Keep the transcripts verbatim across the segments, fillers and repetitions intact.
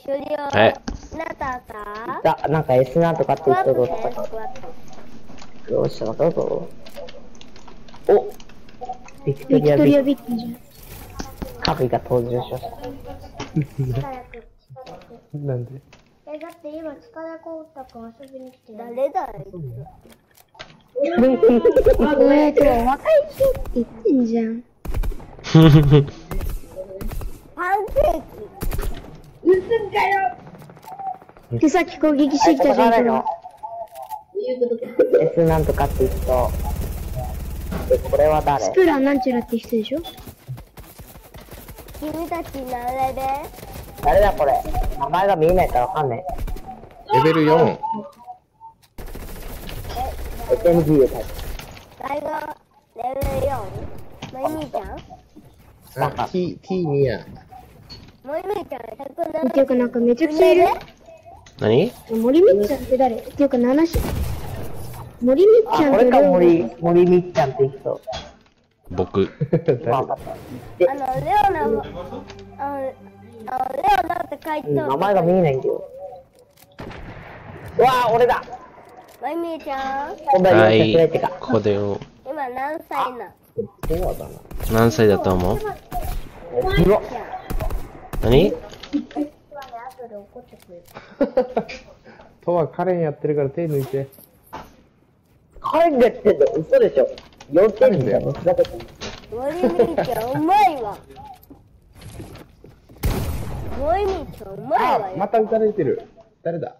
終了。 はい。 なたさ。 だ、なんか S なんとかって言っとるとか。 スクワット。 よっしゃ、どうぞ。おビクトビクトリアリアビビッキーじゃん。 カビが登場しました。 なんでえ、だって今、塚田光太くん遊びに来てる。誰だよ。 お前とは若い人って言ってんじゃん。 パンケーキ。 で、さっき攻撃してきたじゃん、今。 S なんとかって人。え、これは誰スプランなんちゃらって人でしょ。 君たち何レベル？ 誰だこれ名前が見えないからわかんない。 レベルよん。 エスエムジー でタイプ。 誰がレベルよん？もいみーちゃん？ あ、T、T にや。 もいみーちゃんひゃくなな。 っていうかなんかめちゃくちゃいる。 何？ 森みっちゃんって誰？っていうかななし。森みっちゃんあ、これかって誰？ 森、森みっちゃんって人。 僕。 わかった。 あの、レオナも、あの、あのレオナって書いてうん、名前が見えないんだよ。うわぁ、俺だもいみーちゃん、 今度ははよんせい。 てか。 ここでよ。 今何歳な？ そうだな。 何歳だと思う？ うわ何？ とはカレンやってるから手抜いて。 カレンがやってんの嘘でしょ。よんてんだよ。 もいみーちゃんうまいわ。もいみーちゃんうまいわあ、 よ。 また撃たれてる。誰だ？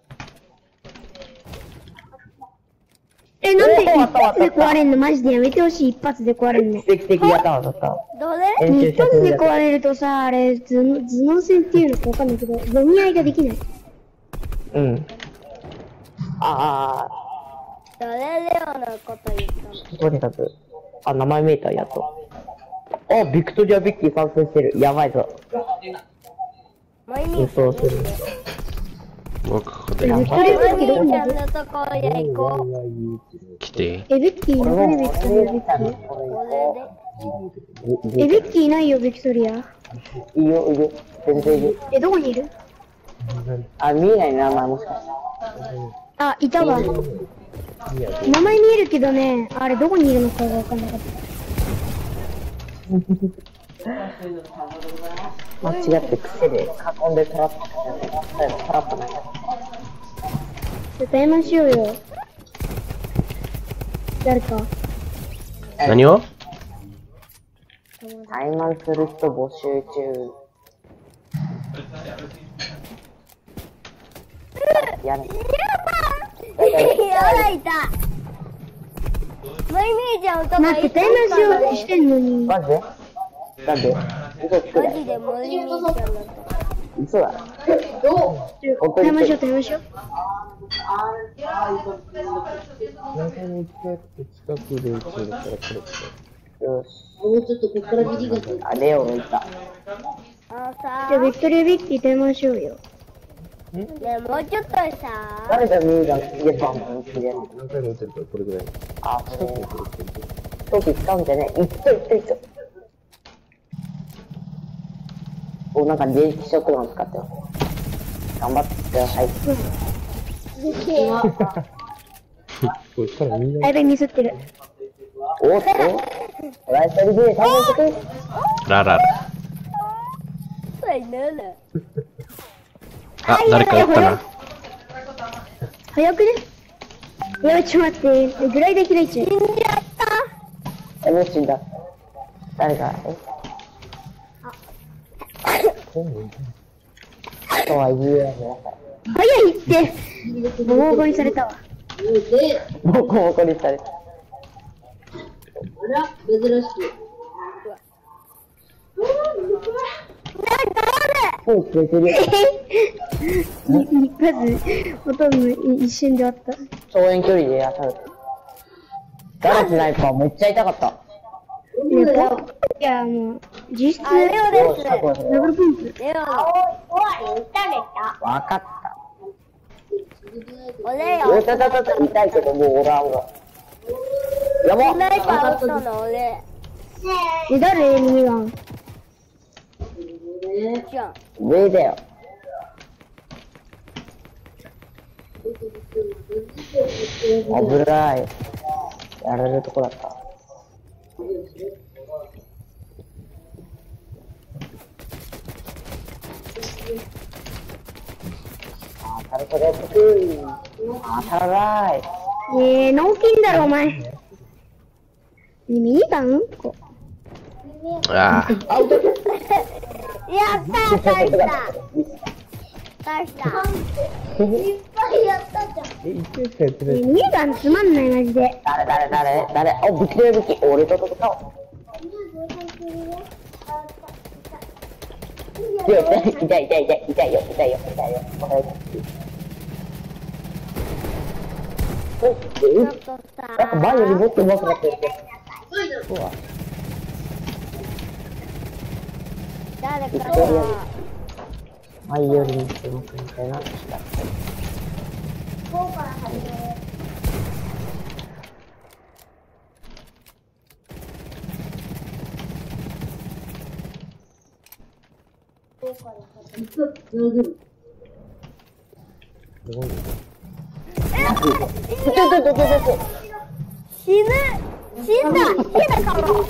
え、なんで一発で壊れんの？マジでやめてほしい、一発で壊れんの。 奇跡的やったわ、だった。 どれ？ 一発で壊れるとさ、あれ、頭頭脳戦っていうのかわかんないけど、読み合いができない。 うん。あ誰レオのこと言ったの？ あ、とにかく。あ、名前見えた、やっと。あ、ビクトリア・ビッキー参戦してる。やばいぞ。 もいみーちゃん嘘をする。 僕ここでビクトリアビッキーどこにいる？ もいみーちゃんのところへ行こう。 来て。 え、ビッキーいる？ビクトリアビッキー。 これで。 え、ビッキーいないよ、ビクトリア。 いいよ、いいよ。全然いいよ。 え、どこにいる？ あ、見えない名前もしかして。 あ、いたわ。名前見えるけどね、あれどこにいるのかがわかんなかった。 間違って癖で囲んでトラップ。トラップなんだ。 歌いましょうよ。誰か。 何を？ タイマンする人募集中。やれ。 やらいた。もいみーちゃんとか待って、タイマンしようってしてんのに。 マジでなんで嘘つくマな。 ジでもいみーちゃんだった。 嘘だ。本当にタイマンしよう、タイマンしよう。 中に行って近くで撃つんだったらこれって。 よし。もうちょっとここからビリがあ、レオのいた。 あのさじゃあ、ビクトリアビッキータイマンしようよ。 ねえもうちょっとさ誰がミーガンイエスマンの好きで。 何回も撃てるからこれぐらい。 あ、そう。飛び使うんじゃねえ。いっといっといっと。お、なんか電気ショットガン使ってます。頑張ってください。 これしたらみんな。 やべ、ミスってる。 おっとライトルで対応してくれ。 ラララ。 そうやならあ、誰か撃ったな。 早くね？やべ、ちょっと待って。グライダー開いちゃう。 死んじゃったえ、もう死んだ。誰か、えとは言えない。 早いって。ボコボコにされたわ。 ボコボコにされた。もう消えてるよ。 一発、ほとんど一瞬であった。 超遠距離で当たる。誰スナイパーめっちゃ痛かった。 ね、ポいや、もう、実質、 あレオですダブルポンプ。 レオのわかった。 おレオおたたたた痛いけどもうおらんわ。やばっスナイパー撃ったの俺え、誰ミニガン。 じゃん上だよ。 危ない。やられるとこだった。あ、タルトでつく。あ、足らない。 えー、脳筋だろ、お前。ミニガンこああ。 やったー、倒した倒したいっぱいやったじゃん。 え、一回しかやってない。 ミニガンつまんない、マジで。 誰誰誰誰お、武器だよ武器。俺と戦おう。痛い痛い痛い痛い痛い痛いよ痛いよ痛いよ。 ちょっとさなんか前よりもっと上手くなってる。うわ。 誰かが前よりもっと上手くなってるな。 死ぬ死んだ死んだかも。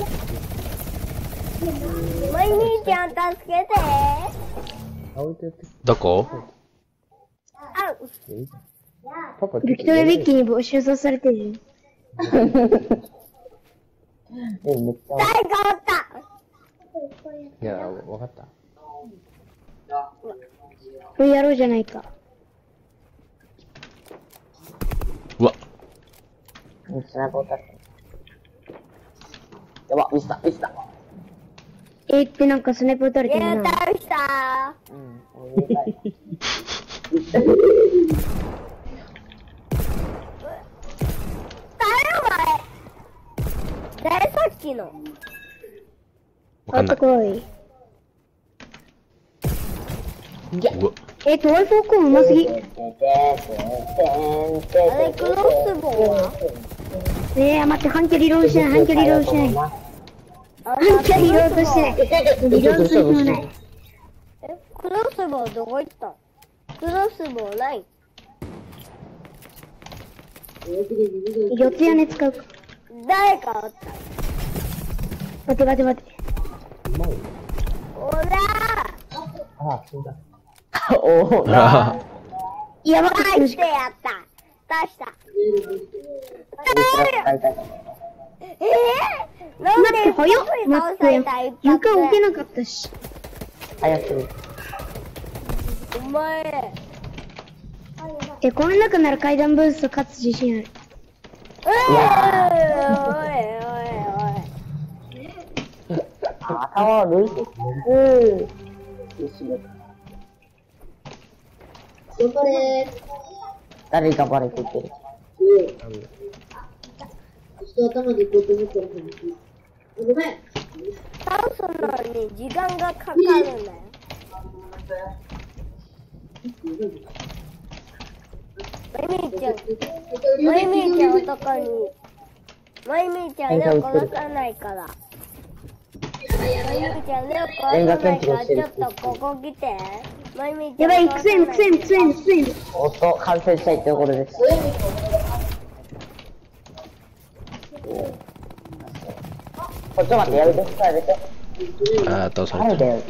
マイ兄ちゃん助けて。 アウトやってどこ？ あうパパビクトリア・ビッキーに募集されてるじえ、めっちゃ。 誰かおったいや、わかった。 これやろうじゃないか。 うわ。 スナイパー撃たれた。やば、ミスった、ミスった。 えーってなんかスナイパー撃たれていやるな。 倒したうん、俺入れたい。 誰お前誰さっきのわあっかんない。 とこい。 うわ。 えーと、ワイフォーコンうますぎ。 あれクロスボウはえー、待って、半距離ロードしてない、半距離ロードしてない。 あ半距離ロードしてない。リロードする暇ない。 えクロスボウどこ行ったんクロスボウない四つ屋根使うか。 誰かおった待て待て待て。 おらあ、死んだ。 おお、 あやばーい。 返してやった出したえー、なん待って、 で早っ。待って、床置けなかったし。 早すぎる。 お前え、この中なら階段ブースト勝つ自信ある。 おいおいおい頭を抜いて。うん。よしよ。誰がバレてってる。 倒すのに時間がかかるんだよマイミーちゃんマイミーちゃん男にマイミーちゃん目を殺さないからマイミーちゃん目を殺さないからちょっとここ来てマイミーちゃんやばい、クセン、クセン、クセン、クセン。 おっと、完成したいところです。こっち待って、やめて、やめて。 あ、倒された。 誰だよ。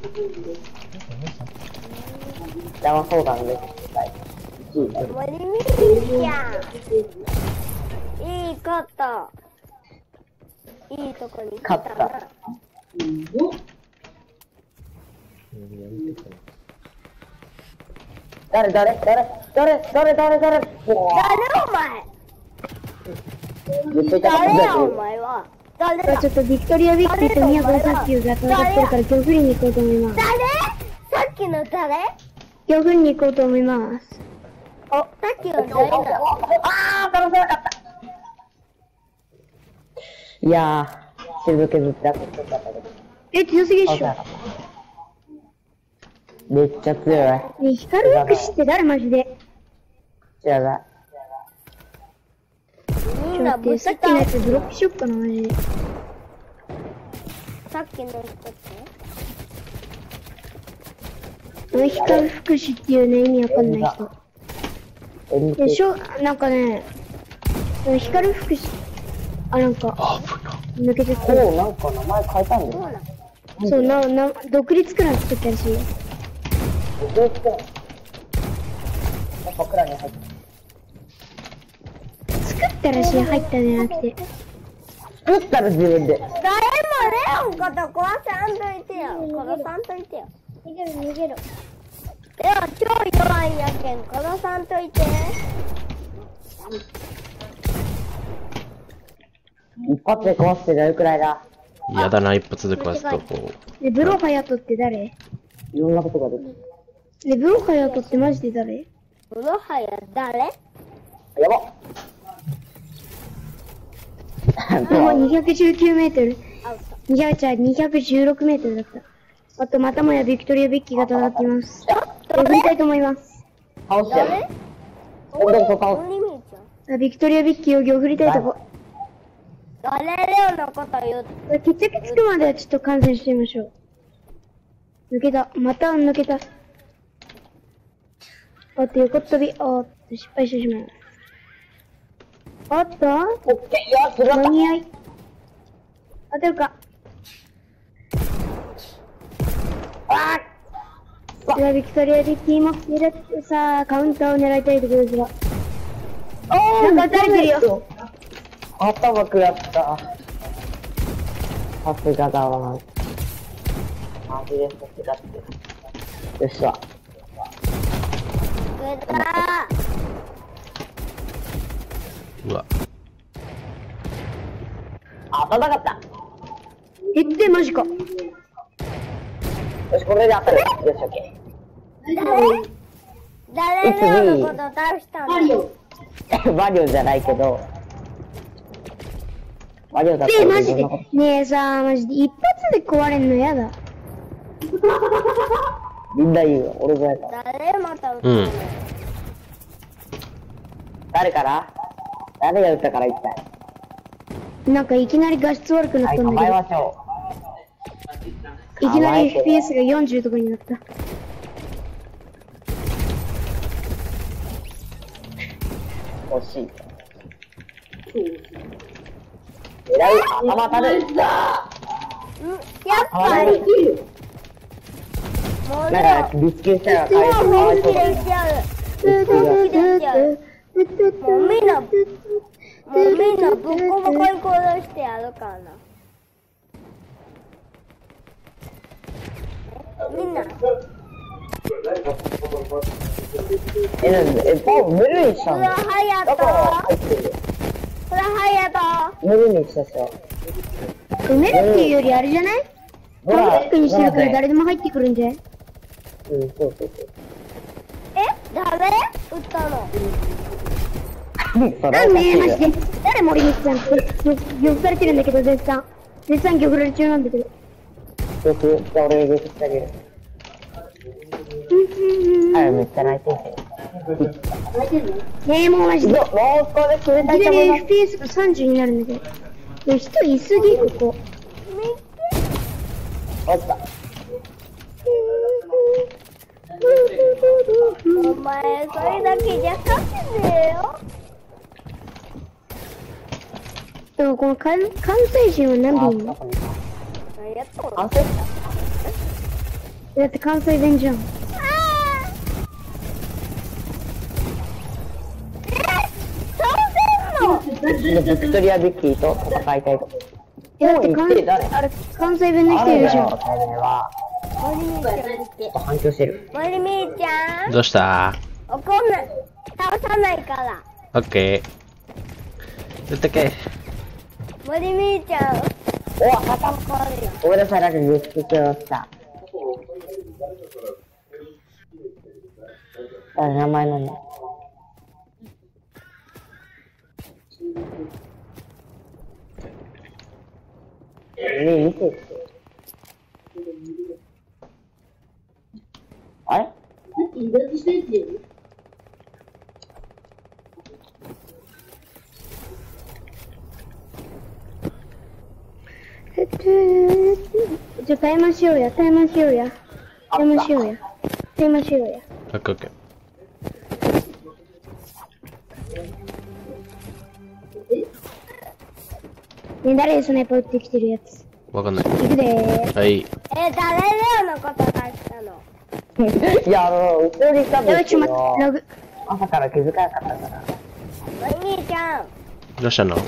邪魔そうだね。 マイミーちゃんいいこといいとこに来たな勝った。誰誰誰誰誰誰誰誰お前めっちゃ痛かった誰やお前は誰だちょっとビクトリア・ビッキーとミヤコのサッキューが戦ってるから今日振りに行こうと思います。 誰さっきの誰今日振りに行こうと思います。 お、さっきの誰だあー、楽しなかった。いやー、静けずってやってよかったけど。 え、強すぎっしょ。 めっちゃ強い。 ねえ、光る福祉って誰マジで。 知らない。 みんなぶちちょっと待って、さっきのやつドロップしよっかな、マジで。 さっきの人って俺光る福祉っていうね、意味わかんない人。 でしょ、なんかね、光福祉、あ、なんか、 あ、危な。 抜けてった。 おう、なんか名前変えたんだよ。 そう、な、な、独立クラン作ったらしいよ。 独立クラン。やっぱクランに入った。 作ったらしい、入ったんじゃなくて。 作ったら自分で。 誰もレオンこと壊さんといてよ。殺さんといてよ。 逃げる、逃げる。 レオン超弱いんやけん、殺さんといて。 一発で壊してやるくらいだ。 嫌だな、一発で壊すとこで、ブロハヤトって誰？ いろんなことができる。 で、ブロハヤトってマジで誰？ ブロハヤ誰？ やばあ、もうにひゃくじゅうきゅうメートル。にひゃく、じゃあにひゃくじゅうろくメートルだった。あと、またもやビクトリア・ビッキーが戦っています。え、振りたいと思います。 倒してやる。どんどんと倒オニミーちゃん。 あビクトリア・ビッキーを今日振りたいとこ。 誰レオンのこと言う。 決着つくまではちょっと観戦してみましょう。抜けた。また抜けた。おっと、横飛び。おっと、失敗してしまいます。おっと、 オッケー、よし、する間に合い。当てるか。 あでは、ビクトリア・ビッキーも狙ってさあ、カウンターを狙いたいところですが。 ーなんか撃たれてるよ。 頭食らった。さすがだわ。マジでさすがって。よっしゃ。 出たうわ。 あ、当たんなかった。 えってマジか。 よし、これで当たる。よし、オッケー。誰誰レオンのこと倒したの？ ー。バリオじゃないけど。バリオだったえ、 らマジでどんなこ。 ねえさあ、マジで一発で壊れんのやだ。 とみんな言うよ。俺ぐらいだ。 誰また撃ったの？ うん。 誰から誰が撃ったから一体。 なんかいきなり画質悪くなはい、 ったんだけど、 構えましょいきなり エフピーエス がよんじゅうとかになった。 う。惜しい。狙う、頭当たる。 やっぱり。もうなんレか、ビスキューしたらオン、もうかわいそう本気で撃ち合う。本気で撃ち合う。もうみんな、もうみんなボコボコに殺してやるからな。みんな。 え、なんで、え、パン無理にしたのフラハヤだからト。 入ってる。 フラハヤト。 無理にしたさ。 埋めるっていうよりあれじゃない？トラックにしてるから誰でも入ってくるんじゃない？ うん、そうそうそう。 え誰撃ったの？ それなはおかしいんでマジよ。 で誰森光さんって漁夫されてるんだけど絶賛絶賛漁夫られ中なんだけどよく、じゃあ俺が言ってあげる。あれ、めっちゃ泣いてるけど。 ねえもうマジでいもう少し決めたいきなりと思います。 エフピーエス がさんじゅうになるんだけどでも人いすぎここ落ちた。 お前それだけじゃ勝てねえよ。 でもこの関関西人は何でいいの？ 何やっとる？ 完成だって関西弁じゃん。 で、ビクトリア・ビッキーと戦いたいと。 えだって関もう言って誰あれ関西弁の人いるじゃん。 あれだよ、それは。 森みーちゃん見て。 ちょっと反響してる。 森みーちゃんどうした怒んない。倒さないから。 オッケー。やったっけ森みーちゃん。 お、頭怒るよ。 ごめんなさい、なんか見つけてました。あ、名前なんだ。ねえ、見て。あれじゃあタイマンしようや、タイマンしようや。タイマンしようや。タイマンしようや。 オッケーオッケね、誰スナイパー撃ってきてるやつ。 わかんない。 行くでー。 はい。 え、誰レオのこと書いたの？ いや、あの、後ろにいたんやばい、 ですけちょっと待って、ラど、 グ。 朝から気づかなかったから。 お兄ちゃん、 どうしたの？ う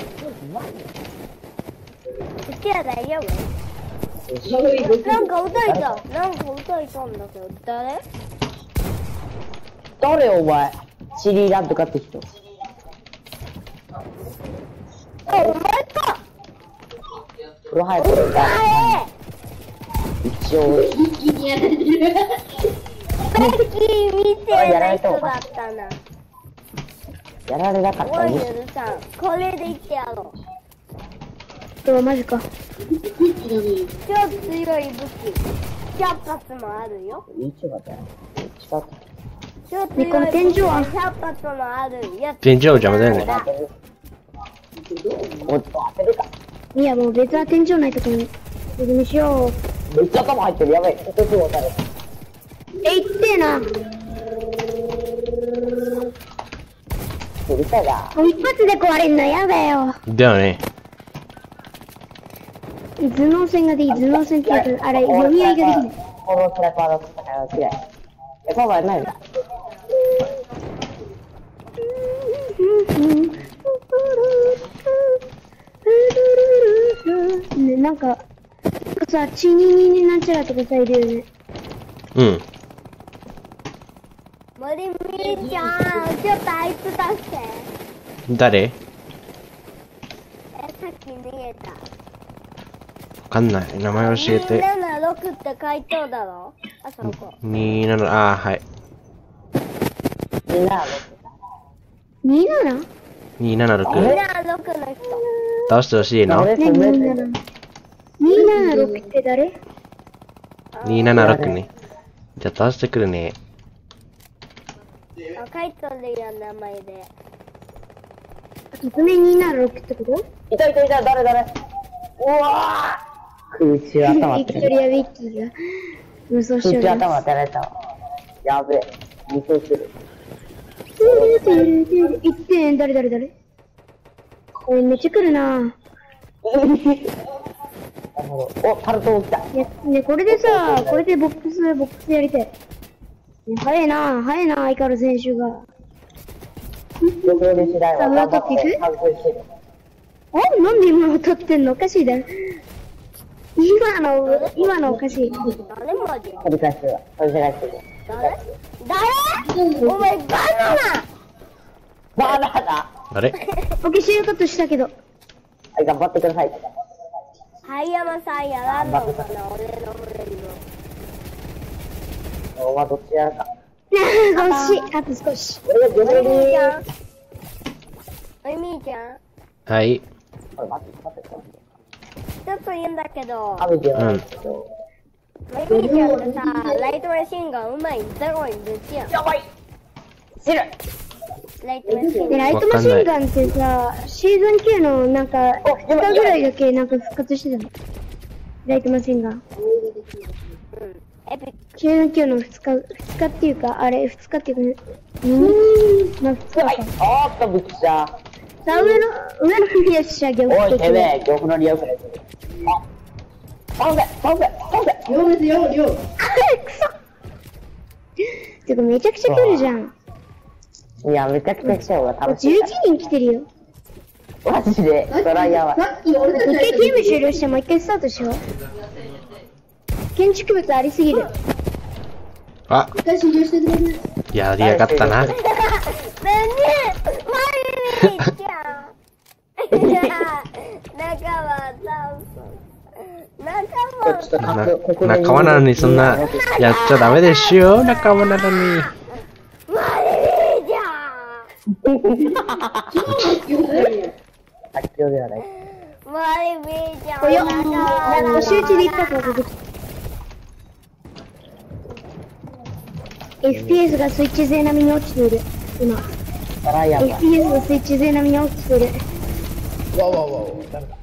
ちは大丈夫？なんか歌いた。なんか歌いたんだけど、誰？ 誰お前、シリーランとかって人。 あ、お前か。 風呂入ってるか。一応、 さっき見てない人だったな。 やられなかったおい、 ね。 ゆるさん、これで言ってやろう。 うわ、マジか。 超強い武器。ひゃっ発もあるよ。 YouTuber だよ。近く。 超強いねこの天井はひゃっ発もあるやつ。 天井邪魔だよね。 おっと、当てるか。 いや、もう別は天井ないとこに。それにしよう。 めっちゃ頭入ってる。やばい。一つもたれ。 え、いってえな。 うるさいな。 もう一発で壊れんのやだよ。 だよね。 頭脳戦ができ、頭脳戦ってやつ、あれ、読み合いができない。 このスナイパーの戦いは嫌い。え、パパはないんだ。 ね、なんか、さ、チニニになんちゃらとかさ、いるよね。 うん。 森みーちゃん、ちょっとあいつ出して。 誰？ え、さっき逃げた。 わかんない。名前教えて。 にーななろくって回答だろ？あそこ。 にーなな、あー、はい。 みんな、 にじゅうなな？ にーななろく。 にーななろくの人。 倒してほしいの？ 俺ね、 止めにじゅうなな。にじゅうななろくって誰？ にーななろくね。じゃあ倒してくるね。 あ、書いとるやん、名前で。 匿名にじゅうななろくってこと？ いたいたいた、誰誰うわぁ空中頭ビ当てる。 クトリア・ビッキーが無双して空中おります。 頭当てられたわ。やべえ。二走する。 いってん、誰誰誰？おい、めっちゃ来るな。 なるほど。お、タルト起きた。 いや、ね、これでさ、これでボックス、ボックスやりたい。ね、早いな、早いな、相変わらず選手が。 横寄り次第は頑張ってさあ取っていく完成してる。 あ、なんで今の撮ってんの？おかしいだろ。今の、今のおかしい。 誰マジ？ 取り返してるわ。取り返してる。 誰？誰？お前バナナ！ バナナあれ？ オッケー、シールカットしたけど。 はい、頑張ってください。 はい山さんやらんのかな、俺のフレンド。 お前どっちやるか。 惜しい、あと少し。 俺がおいみーちゃん。 ん。 おいみーちゃん。 はい。 これ待って、待って、待って。 ちょっと言うんだけど、 食べてよ。 うんおいみーちゃんってさ、ライトマシンガンうまいんゼロにぶちやん。 やばい知るライトマシンで、 ガン。 ライトマシンガンってさ、シーズンきゅうのなんか、ふつかぐらいだけなんか復活してたの。ライトマシンガン。 うん。エピック。 シーズンきゅうのふつか、ふつかっていうか、あれ、ふつかっていうか、にまあふつかか。 おーっと、ぶっちゃ。 さあ、上の、上のフィアシャギャおい、てめえ、玉のリアクレス。あ、倒せ、倒せ、倒せ。 両ですよ、両。くそてか、めちゃくちゃ来るじゃん。 いや、めちゃくちゃ来た方が楽しじゅういいちにん来てるよ。 マジで、そらやばい。 一回ゲーム終了してもう一回スタートしよう。建築物ありすぎる。 あ、 一回終了してください。 やりやがったな。 何？マリミーちゃん。いや、仲間ダウソ。仲間。 ちょっとな各国で仲間なのにそんな、やっちゃダメでしょ、仲間なのに。 マリミーちゃ発狂ではない。 ん。マリミーちゃん。 およ、 仲間なんか集中で一発が出てきた。エフピーエス がスイッチ勢並みに落ちている。今。 そらやばい。 エフピーエス がスイッチ勢並みに落ちている。 わわわわ、ダメだ。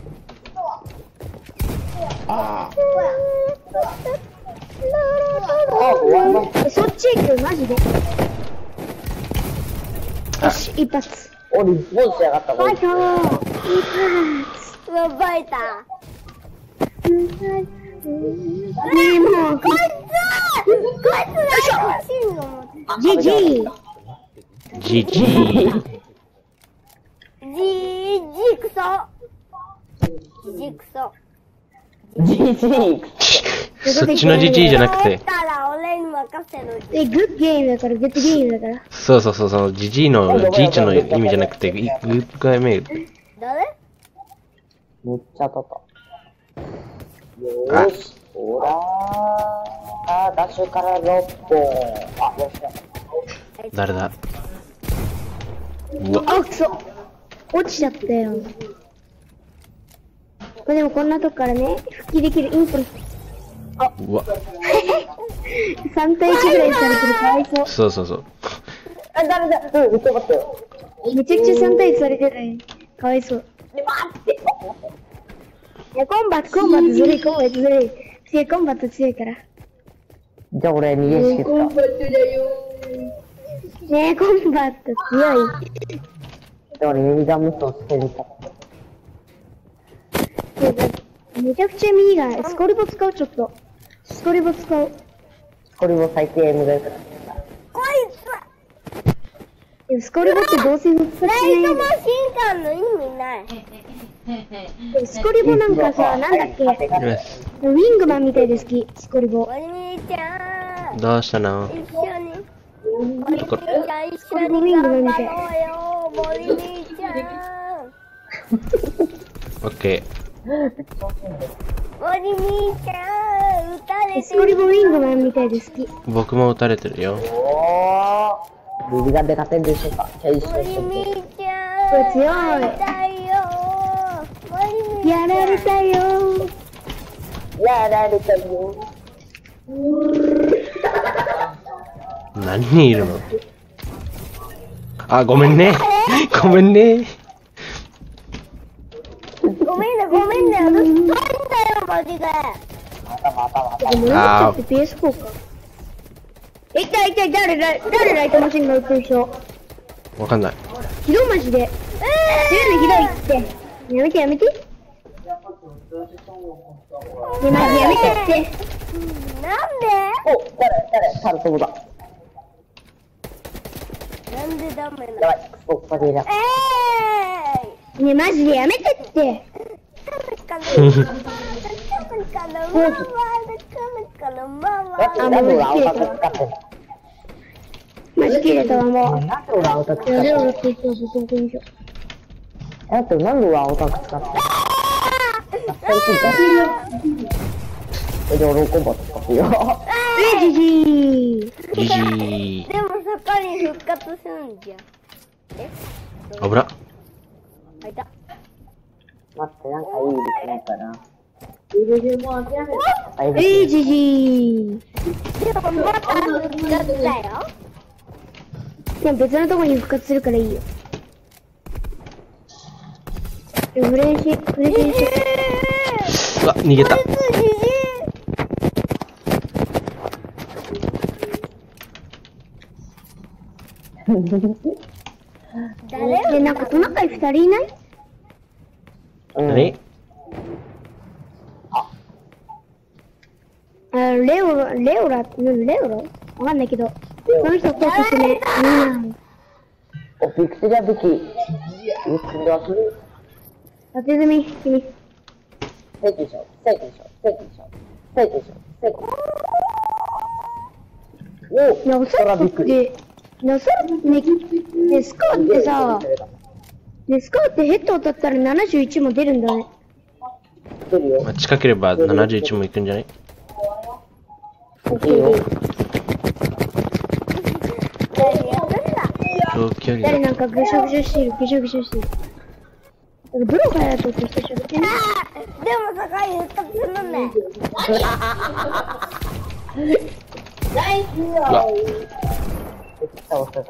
ああ、終わりましえ、そっち行くマジで。よし、一発。 た。俺、スポーツしやがったもん。 ファイトー一発。 マ奪えた。 ねえ、もう。 こいつこいつが欲しいの。 ジジイ。 じじい。 じー、じクソ。じクソ。 じじい。 そっちのじじいじゃなくて。 たら俺に任せる。 え、グッドゲームだから、グッドゲームだから。 そうそうそう、そのじじいの、じいちゃんの意味じゃなくて、グッドゲーム。 誰？ めっちゃ当たった。 あよーし。ほらー。あー、ダッシュからろっぽん。あ、よっしゃ。 誰だ。うわ、 あ、くそ。落ちちゃったよ。これでもこんなとこからね、復帰できるインプロ。 うわ。 さん対いちぐらいされてるかわいそう。 そうそうそう。 あ、ダメだ。うん、めっちゃ待ってよ。 めちゃくちゃさん対いちされてるね。かわいそう。 で、待って。 いや、コンバット、コンバットずるい、コンバットずるい。強い、コンバット強いから。 じゃあ俺逃げしけた。 ねえ、コンバット強い。 で俺ミニガン無双してみた。 めちゃくちゃミニガン。スコルボ使う、ちょっと。スコルボ使う。 これも最低 M がよくなっこいでもスコルボってどうせ復活つしないよライトマシンガンの意味ない。 でもスコルボなんかさ、なんだっけよし。 ウィングマンみたいで好き、スコルボ。 お兄ちゃん、 どうしたの？ 一緒に。お兄ちこゃん、一緒に頑張ろうよ、森兄ちゃん。 オッケ森兄ちゃん、撃たれてる。 スコルボウィングマンみたいで好き。 ー。僕も撃たれてるよ。 た。おー。ビビガンで勝てんでしょうか。じゃあ一緒にして森みて。 兄ちゃん、 これ強いやりたいよ。森兄ちゃん、 やられたよ。 やられたよ。 何人いるの？あ、ごめんね。ごめんね。 ごめんね、ごめんね、私、遠いんだよ、マジで。 またまたまた。 でもなんって ピーエスフォー か。え、いたいた、誰だ、誰ライトマシンが撃ってる人。 わかんない。 ひどいマジで。強いのひどいって。やめてやめて。ね、マジやめてって。 なんで？ お、誰誰タルトモだ。 なんでダメなの？ やばい、クソッパでいな。 えね、マジでやめてって。 ーい。カムカム。カムカムママ、カムカムママ。 だってなんで俺青タク使ってんの？ マジ切れたわ、もう。 なんで俺青タク使やってんの？ れよって言ってます、そこにしょ。 だってなんで俺青タク使ってんの？え、で俺コンバット使ってよ。 え、じじー。 じじー。 でも坂に復活するんじゃん。え？ 危な。 あいた。 待って、なんかいいできないかな。あ、いいえー、じじー。 でもまた復活だよ。 でも別のとこに復活するからいいよ。でもフレンシ、フレンシにして。 うわ、逃げた。 じじい。誰？ で、なんかトナカイ二人いない？ うん何？ あ、レオラ、レオラ、うんレオラわかんないけど。この人とおすすめ。うん。 お、ビクトリア武器。ビクトリア武器。 当て済み、君。 正規でしょ、正規でしょ、正規でしょ、正規でしょ、正規。おいや、おそらくって、いや、おそらくね、ね、スカーってさ、ね、スカーってヘッド当たったらななじゅういちも出るんだね。 出るよ。 まあ、近ければななじゅういちもいくんじゃない？ いいよ。 何やってんだ？ 長距離だ。 誰なんかぐしゃぐしゃしてる、ぐしゃぐしゃしてる。俺、ブロガーやとって人喋ってない。 あーでも坂に復活するんだよ。 うわ、 倒せた。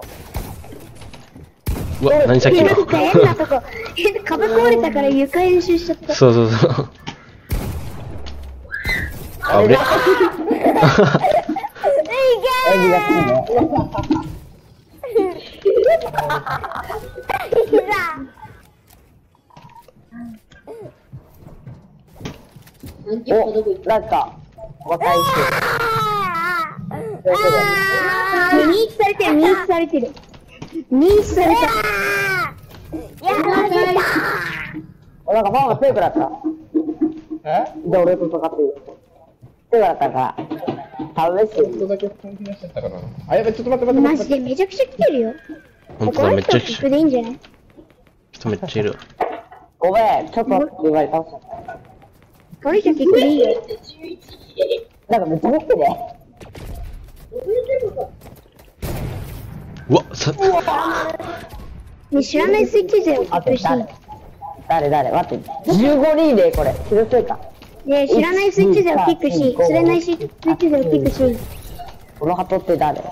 うわ、何さっきの。 なんか変なとこ、変壁壊れたから床演習しちゃった。 そうそうそう。あぶね。 え、苦手ね。 お、なんか、若い人。 認知されてる、認知されてる。認知された。 お、なんかファンが強くなった。 えじゃあ俺と戦っていい。強くなったから、試しちょっとだけ本気出しちゃったかな。あ、やばい、ちょっと待って待ってマ待って。 ジでめちゃくちゃ来てるよ。 ほんとだ、めっちゃこれいいんじゃない人めっちゃいる。 ごめん、ちょっと待って言われ倒しちゃった。 この人結構いいよ。 なんかめっちゃ持ってね。 うわ、さ、 ね、知らないスイッチ勢をあと発表していい誰誰誰待って。じゅうごリーレーこれ。気のせいか。 ね、知らないスイッチ勢をキックし、知らないスイッチ勢をキックし、 このハトって誰？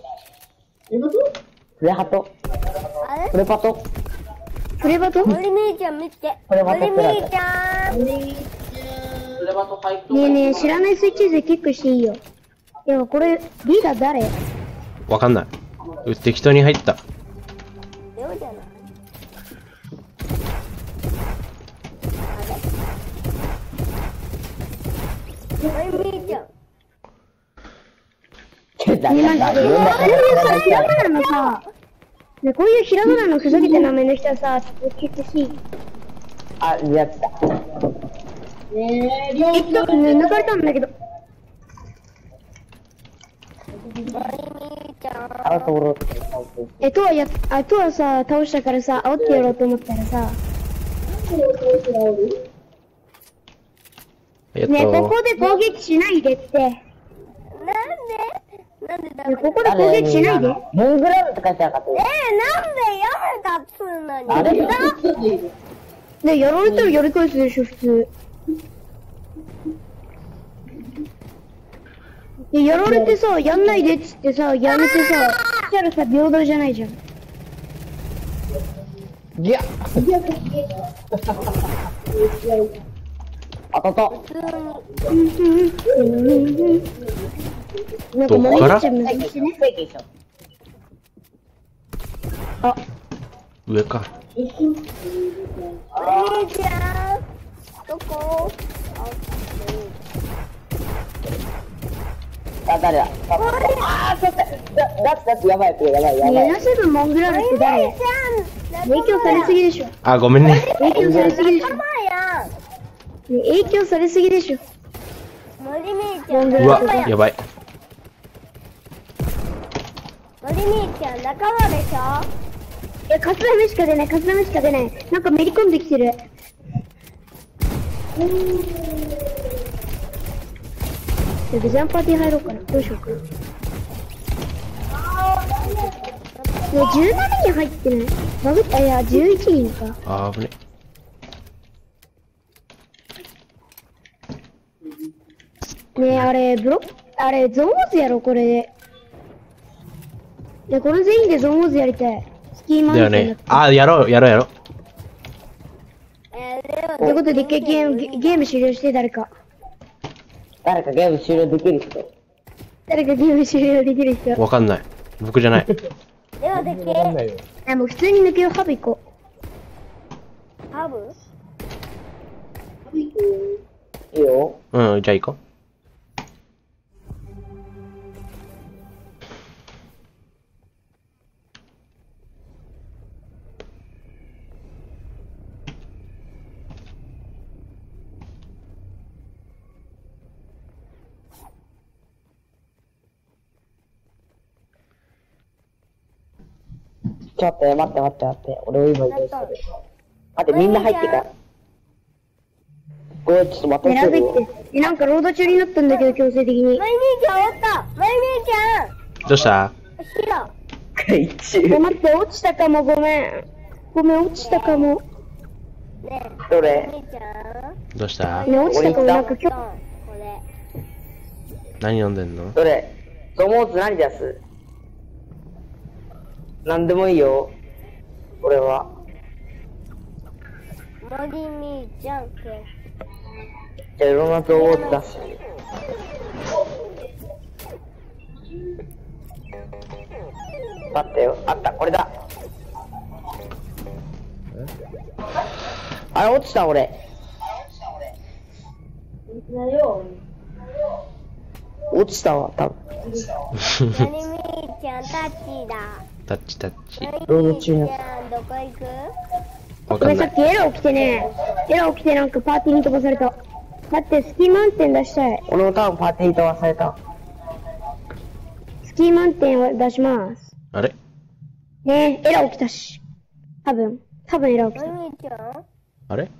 フレハト？ あれフレパト？ フレバトね森みーちゃん見て。 これまた森みーちゃん。 フレパト入っえねえ、知らないスイッチ勢キックしていいよ。でもこれ、リーダー誰わかんない。う適当に入った。 レオじゃない。森みーちゃん。 ね、マジで。こういうさ、ひらがなのさ、ね、こういうひらがなのふざけた名前の人はさ、ちょっとキックし。 あ、やった。 えっと、抜かれたんだけど。 森みーちゃん。 あ、とろ。 え、とはや、あ、とはさ、倒したからさ、煽ってやろうと思ったらさ、 えっね、こと、 こで攻撃しないでって。ね、 なんでなんでダメここで攻撃しないで。ねモングラムって書いてなかったえー、なんでやめたっつうのに。 あれね、やられたらやり返すでしょ、普通。で、やられてさ、やんないでっつってさ、やめてさ、そしたらさ、平等じゃないじゃん。 ギャあたた。 普通に。 なんかもうどっからめっちゃ難しいね。あ、 上か。 森みーちゃん。どこ？ あ、誰だあー、そってだ、だってだってやばいってやばいやばい。 ねえなセブンモングラルって誰森みーちゃん。 影響されすぎでしょ。 あ、ごめんね。 影響されすぎでしょ。ね仲間やん。 影響されすぎでしょ。 森みーちゃん。 うわ、やばい。 森みーちゃん仲間でしょ。 え、カツラメしか出ない、カツラメしか出ない。なんかめり込んできてる。じゃあ、ビザンパーティー入ろうかな。どうしようかな。ねえ、じゅうななにん入ってないバグった、いや、じゅういちにんか。 あー、危ね。 ねえ、あれ、ブロック、あれ、ゾンモズやろ、これで。いや、この全員でゾンモズやりたい。スキーマンだよね。あー、やろう、やろう、やろう。 えー、レオということで、一回ゲーム、ゲゲーム終了して、誰か。 誰かゲーム終了できる人。 誰かゲーム終了できる人。 わかんない。僕じゃない。 レオでわかんなけ。 いよ。 あ、もう普通に抜けよう、ハブ行こハブ？ いいよ。 うん、じゃあ行こちょっと待って待って待って。俺今移動してる。待って、みんな入ってから。ごめん、ちょっと待う。 って。 狙うべきって。え、なんかロード中になったんだけど、強制的に。 森みーちゃんおった。森みーちゃん。 う。どうした白。 一え、待って、落ちたかも、ごめん。ごめん、落ちたかも。 ねどれ森みーちゃん。 どうしたね、落ちたかも、なんか今ドン日。 これ。 何飲んでんのどれゾモーズ何出すなんでもいいよ。俺は。 森みーちゃんくん。 じゃあいろんなゾモーズ出す。待ってよ。あった、これだ。あれ、落ちた俺。 落ちたわ、多分。 まりみーちゃん、タッチだ。 タッチタッチ。 まりロードみ中のーちゃん、どこ行く？ わかんない。 ごめん、さっきエラー起きてね、エラー起きてなんかパーティーに飛ばされた。待って、スキーマウンテン出したい。 俺も多分パーティー飛ばされた。 スキーマウンテンを出します。 あれねえ、エラー起きたし。多分、多分エラー起きまりた。 みーちゃんあれ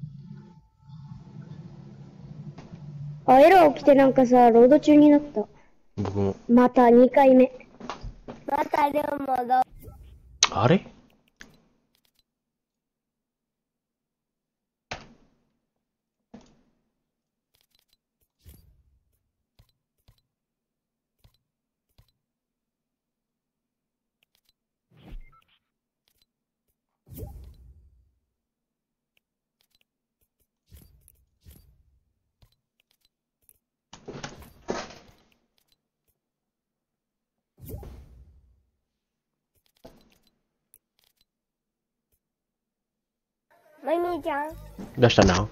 あ、エラー起きてなんかさ、ロード中になった。 僕も。 またにかいめ。 またでもどう？ あれまりみーちゃん、 どうしたの？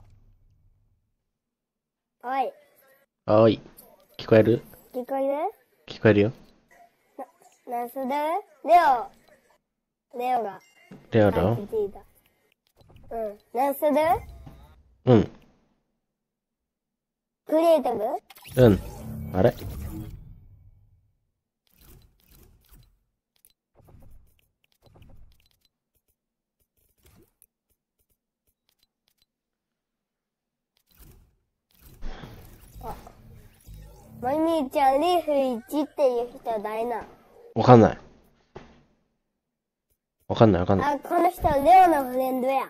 おい、 おい。聞こえる？ 聞こえる？ 聞こえるよ。 なんする？レオ、レオが。 レオだ。 入ってきた。うん。なんする？ うん。 クリエイティブ？ うん。あれまりみーちゃん、リーフいちっていう人誰な？ わかんない。わかんないわかんない。 あ、この人、レオのフレンドや。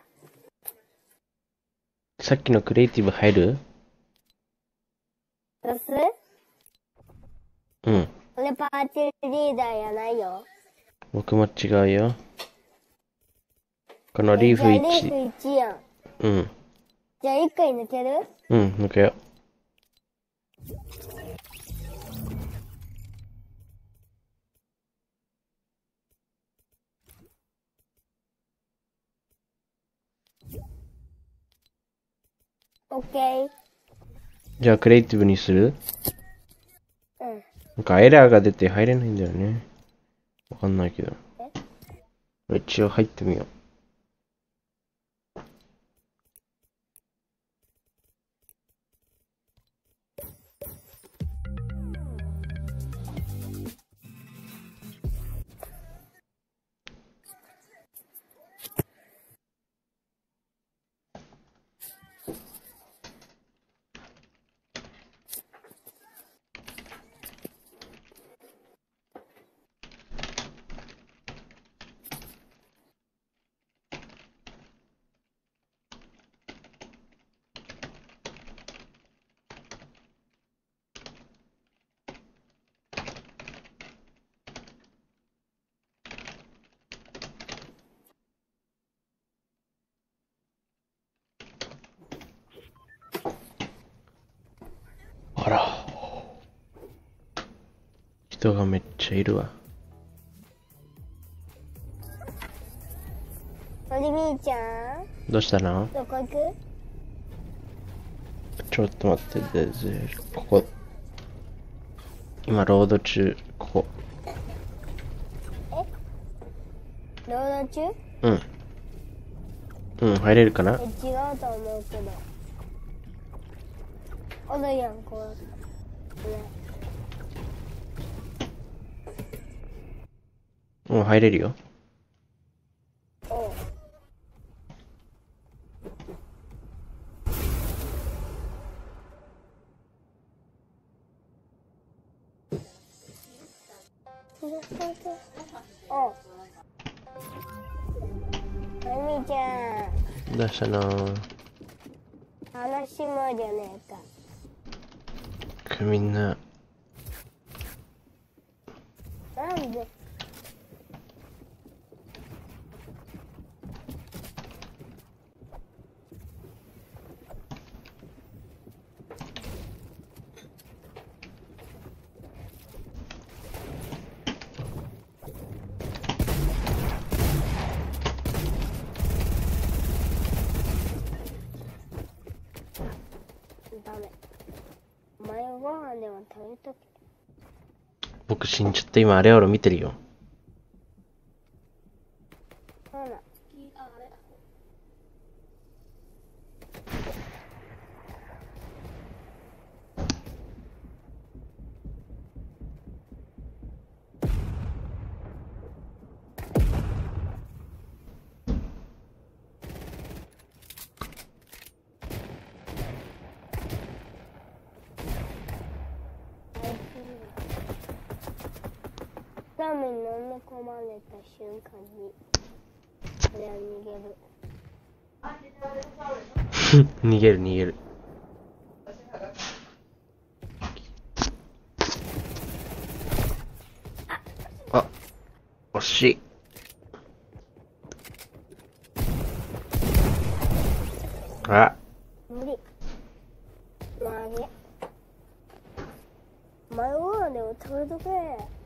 さっきのクリエイティブ入る？ どうする？ うん。 俺パーティーリーダーやないよ。 僕も違うよ。このリーフじゃあリーいち。 フいちやん。 うん。 じゃあ一回抜ける？ うん、抜けよオッケー。 う。じゃあクリエイティブにする？ うん。 なんかエラーが出て入れないんだよね。わかんないけど。一応入ってみよう。あら。人がめっちゃいるわ。 まりみーちゃん、 どうしたの？ どこ行く？ ちょっと待って、ででここ。今ロード中、ここ。 ロード中？ うん。うん、入れるかな？ え、違うと思うけど。おるやん、こう。ね。 うん、入れるよ。 おう。おう。まりみーちゃん、 どうしたの？ 話もじゃねえか。 みんな、 なんで？ダメ。 でも食べとけ。 僕しんちょっと今あれやろ見てるよ。 ほら。ラーメンに飲み込まれた瞬間にこれは逃げる。 逃げる逃げる。あ、惜しい。あ、 無理。投げ。前はでも食べとけ。